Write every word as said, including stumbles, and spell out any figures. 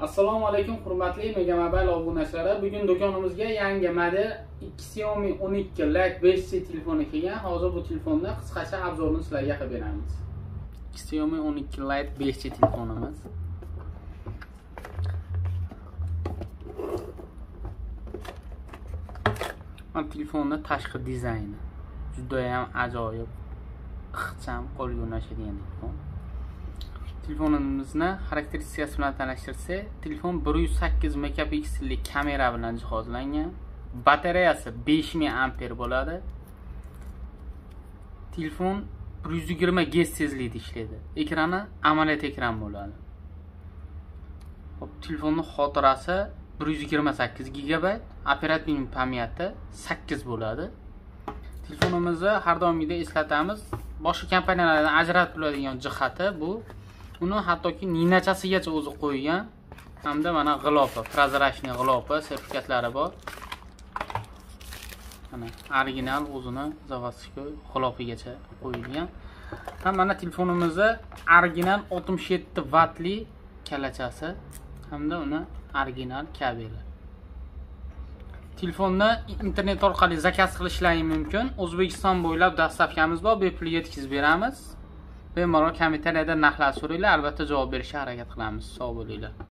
Assalomu alaykum hurmatli Mega Mobile obunachilari. Bugun do'konimizga yangi model Xiaomi o'n ikki Lite besh C telefoni kelgan. Hozir bu telefonni qisqacha obzorini sizlarga qilib beramiz. Xiaomi o'n ikki Lite besh C telefonimiz. Bu telefonning tashqi dizayni juda ham ajoyib, ixcham, qo'lga o'rnashadigan telefon. Telefonimizni xarakteristikasi bilan tanishtirsak, telefon bir yuz sakkiz megapiksellik kamera bilan jihozlangan. Batareyasi besh ming amper bo'ladi. Telefon bir yuz yigirma gerts tezlikda ishlaydi. Ekrani AMOLED ekran bo'ladi. Hop, telefonning xotirasi bir yuz yigirma sakkiz gigabayt, operativ pamyati sakkiz bo'ladi. Telefonimizni har doimgidek eslatamiz. Boshqa kompaniyalardan ajratib turadigan jihati bu, uni hattoki ninachasigacha o'zi qo'ygan, hamda mana g'ilofi, prozrachniy g'ilofi sertifikatlari bor. Mana original o'zini заводской g'ilofigacha qo'yilgan. Ham mana telefonimizni original oltmish yetti vatli kalachasi hamda uni original kabeli. Telefonni internet orqali zakaz qilishlaringiz mumkin. O'zbekiston bo'ylab dastavkamiz bor, bepul yetkazib beramiz. Bemalol kommentariyada narxlar so'ranglar, albatta javob berishga harakat qilamiz. Sog' bo'linglar.